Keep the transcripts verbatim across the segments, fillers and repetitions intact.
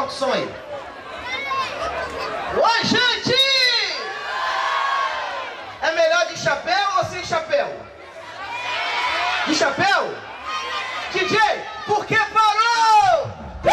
Solta o som aí. Oi, gente! É melhor de chapéu ou sem chapéu? De chapéu? D J, por que parou?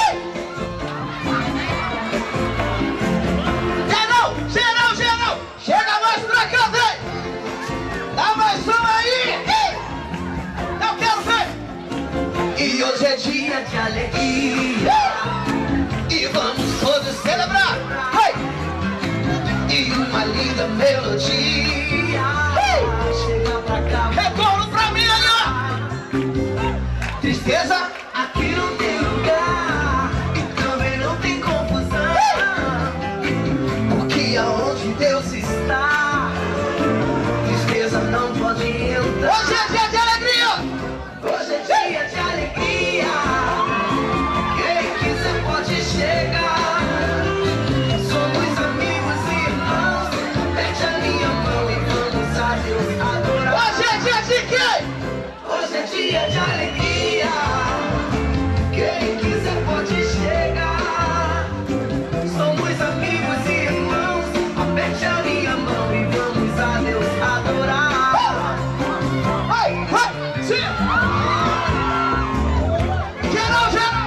Geral, geral, geral! Chega mais pra cá, vem! Dá mais som aí! Eu quero ver! E hoje é dia de alegria e vamos todos celebrar! Hey! E uma linda melodia hey! Chega pra cá, retorno pra mim ali, ó! Tristeza, aqui não tem lugar e também não tem confusão hey! Porque aonde Deus está, tristeza não pode entrar. Hoje é dia de alegria! Hoje é dia de alegria. Quem quiser pode chegar. Somos amigos e irmãos. Pede a minha mão e vamos a Deus adorar. Hoje é dia de quê? Hoje é dia de alegria. Quem quiser pode chegar. Somos amigos e irmãos. Aperte a minha mão e vamos a Deus adorar. Vai, vai, sim! Geral, geral!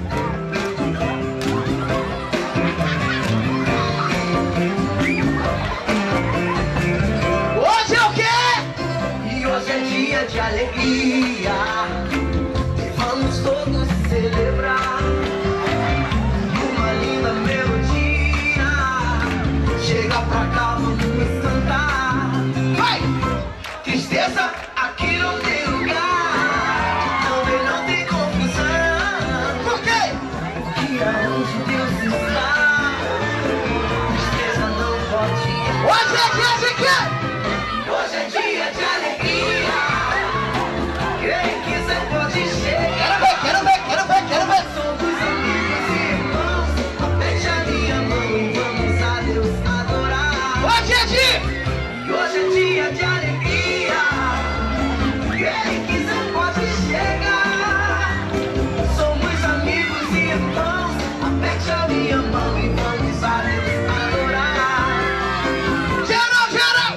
Hoje é o quê? E hoje é dia de alegria e vamos todos celebrar. Uma linda melodia chega pra cá, vamos cantar. Vai! Tristeza, aqui não tem lugar, também não tem confusão. Por quê? Porque aonde Deus está, tristeza não pode ir. Hoje é dia de quê? Hoje é dia de alegria. Quem quiser pode chegar. Quero ver, quero ver, quero ver, quero ver. Somos amigos e irmãos. Aperte a minha mão e vamos a Deus adorar. Hoje é dia! E hoje é dia de alegria. Quem quiser pode chegar. Somos amigos e irmãos. Aperte a minha mão e vamos a Deus adorar. Geral, geral!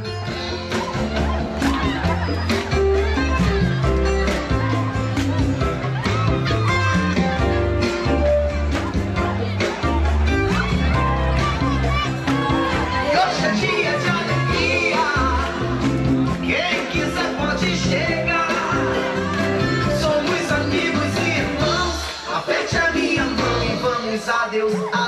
E hoje é dia de alegria. Quem quiser pode chegar. Somos amigos e irmãos. Aperte a minha mão e vamos a Deus adorar.